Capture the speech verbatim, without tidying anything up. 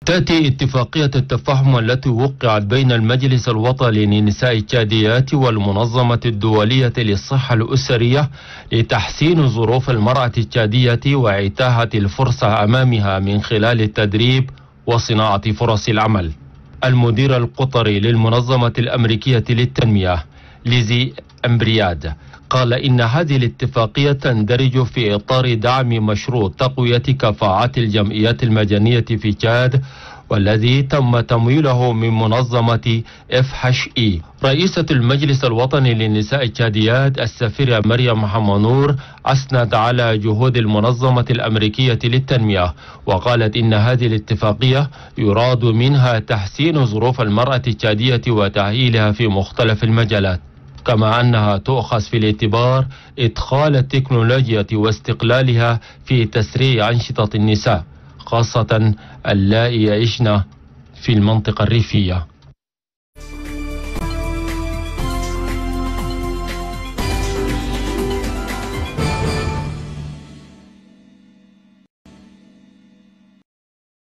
تأتي اتفاقية التفاهم التي وقعت بين المجلس الوطني للنساء التشاديات والمنظمة الدولية للصحة الأسرية لتحسين ظروف المرأة التشادية وإتاحة الفرصة أمامها من خلال التدريب وصناعة فرص العمل. المدير القطري للمنظمة الأمريكية للتنمية ليزي أمبرياد قال إن هذه الاتفاقية تندرج في إطار دعم مشروع تقوية كفاءات الجمعيات المدنية في تشاد، والذي تم تمويله من منظمة إف إتش إي. رئيسة المجلس الوطني للنساء التشاديات السفيرة مريم حمانور أثنت على جهود المنظمة الأمريكية للتنمية، وقالت إن هذه الاتفاقية يراد منها تحسين ظروف المرأة التشادية وتأهيلها في مختلف المجالات، كما أنها تؤخذ في الاعتبار إدخال التكنولوجيا واستقلالها في تسريع أنشطة النساء، خاصة اللائي يعيشن في المنطقة الريفية.